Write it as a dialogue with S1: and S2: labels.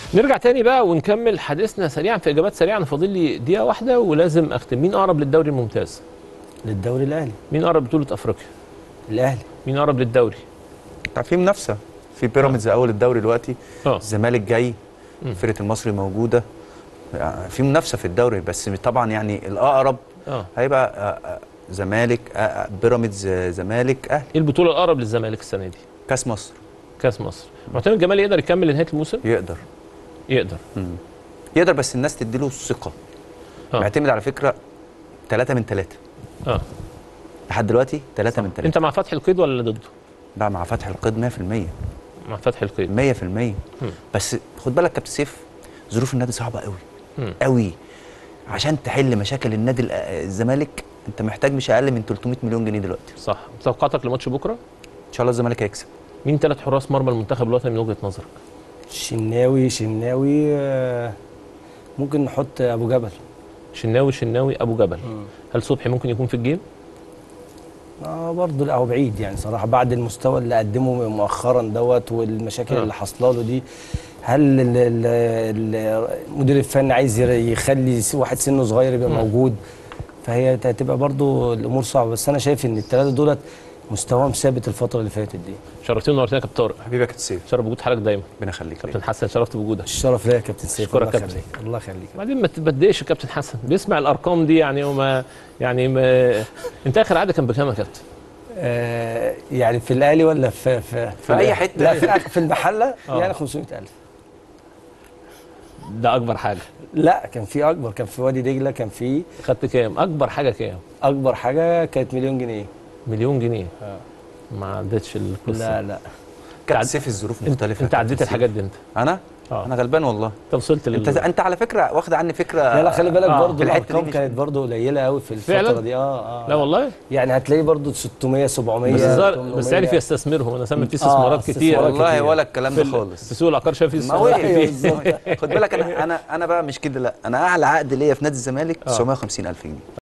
S1: نرجع تاني بقى ونكمل حديثنا سريعا في اجابات سريعه. انا فاضل لي دقيقه واحده ولازم اختم. مين اقرب للدوري الممتاز؟
S2: للدوري الاهلي.
S1: مين اقرب بطوله افريقيا؟
S2: الاهلي.
S1: مين اقرب للدوري؟
S3: في منافسه، في بيراميدز اول الدوري دلوقتي، الزمالك جاي، فرقه المصري موجوده، في منافسه في الدوري، بس طبعا يعني الاقرب هيبقى زمالك، بيراميدز، زمالك، اهلي.
S1: ايه البطوله الاقرب للزمالك السنه دي؟
S3: كاس مصر.
S1: كاس مصر. معتمد جمال يقدر يكمل لنهايه الموسم؟
S3: يقدر. يقدر بس الناس تديله الثقه. معتمد على فكره 3 من 3 لحد دلوقتي 3 من 3.
S1: انت مع فتحي القيد ولا ضده؟
S3: لا، مع فتحي القيد 100%.
S1: مع فتحي القيد
S3: 100%. بس خد بالك كابتن سيف، ظروف النادي صعبه قوي قوي. عشان تحل مشاكل النادي الزمالك انت محتاج مش اقل من 300 مليون جنيه دلوقتي.
S1: صح. توقعاتك لماتش بكره؟
S3: ان شاء الله الزمالك هيكسب.
S1: مين 3 حراس مرمى المنتخب الوطني من وجهه نظرك؟
S2: شناوي ممكن نحط ابو جبل.
S1: شناوي ابو جبل. هل صبحي ممكن يكون في الجيم؟
S2: برضه لا، هو بعيد يعني صراحه بعد المستوى اللي قدمه مؤخرا دوت والمشاكل اللي حاصله له دي. هل المدير الفني عايز يخلي واحد سنه صغير يبقى موجود؟ فهي هتبقى برضه الامور صعبه، بس انا شايف ان الثلاثه دولت مستواهم ثابت الفتره اللي فاتت دي.
S1: شرفتني ونورتني يا كابتن طارق.
S3: حبيبي يا كابتن سيف.
S1: شرف وجود حضرتك دايما.
S3: ربنا يخليك.
S1: كابتن حسن شرفت بوجودك.
S2: الشرف ليا يا كابتن سيف.
S1: اشكرك كابتن.
S2: الله يخليك.
S1: بعدين ما تبدئش الكابتن حسن بيسمع الارقام دي يعني وما يعني ما انت اخر عاده كان بكام يا كابتن؟
S2: يعني في الاهلي ولا في
S3: اي حته؟
S2: لا في المحله يعني 500,000.
S1: ده اكبر حاجه؟
S2: لا كان في اكبر، كان في وادي دجله كان في.
S1: خدت كام؟ اكبر حاجه كام؟
S2: اكبر حاجه كانت مليون جنيه.
S1: مليون جنيه؟ ما عدتش القصه.
S2: لا
S3: كابتن سيف الظروف مختلفه.
S1: انت عديت الحاجات دي؟ انت
S3: انا غلبان والله.
S1: انت وصلت
S3: انت على فكره واخد عني فكره.
S2: لا خلي بالك برضه الارقام كانت برضه قليله قوي في الفتره دي.
S1: لا والله
S2: يعني هتلاقي برضه 600 700
S1: بس عارف يستثمرهم. انا سامع في استثمارات كتير
S3: والله ولا الكلام ده خالص.
S1: في سوق العقار شايف في استثمارات كتير.
S3: خد بالك انا بقى مش كده، لا انا اعلى عقد ليا في نادي الزمالك 950,000 جنيه.